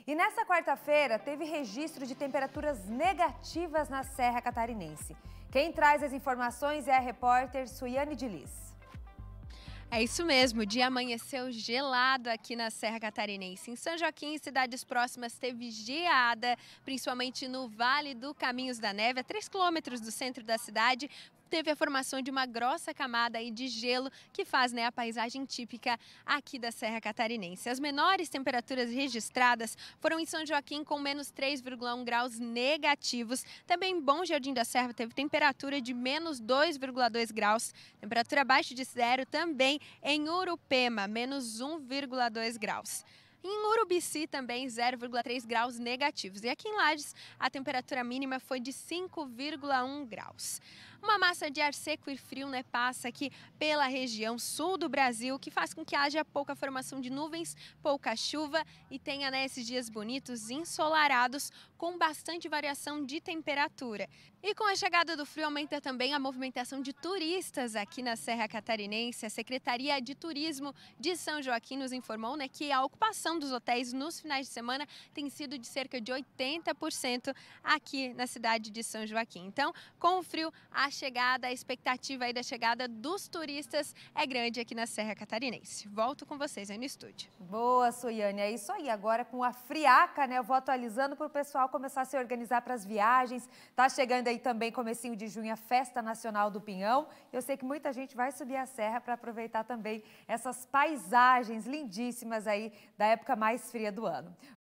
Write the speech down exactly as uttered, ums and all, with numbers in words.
E nessa quarta-feira teve registro de temperaturas negativas na Serra Catarinense. Quem traz as informações é a repórter Suiane de Liz. É isso mesmo, o dia amanheceu gelado aqui na Serra Catarinense. Em São Joaquim e cidades próximas teve geada, principalmente no Vale do Caminhos da Neve, a três quilômetros do centro da cidade. Teve a formação de uma grossa camada aí de gelo que faz, né, a paisagem típica aqui da Serra Catarinense. As menores temperaturas registradas foram em São Joaquim com menos três vírgula um graus negativos. Também em Bom Jardim da Serra teve temperatura de menos dois vírgula dois graus. Temperatura abaixo de zero também em Urupema, menos um vírgula dois graus. Em Urubici também zero vírgula três graus negativos. E aqui em Lages a temperatura mínima foi de cinco vírgula um graus. Uma massa de ar seco e frio, né, passa aqui pela região sul do Brasil, que faz com que haja pouca formação de nuvens, pouca chuva e tenha, né, esses dias bonitos, ensolarados, com bastante variação de temperatura. E com a chegada do frio aumenta também a movimentação de turistas aqui na Serra Catarinense. A Secretaria de Turismo de São Joaquim nos informou, né, que a ocupação dos hotéis nos finais de semana tem sido de cerca de oitenta por cento aqui na cidade de São Joaquim. Então, com o frio, a chegada, a expectativa aí da chegada dos turistas é grande aqui na Serra Catarinense. Volto com vocês aí no estúdio. Boa, Suiane, é isso aí. Agora com a friaca, né, eu vou atualizando para o pessoal começar a se organizar para as viagens. Tá chegando aí também, comecinho de junho, a Festa Nacional do Pinhão. Eu sei que muita gente vai subir a serra para aproveitar também essas paisagens lindíssimas aí da época mais fria do ano.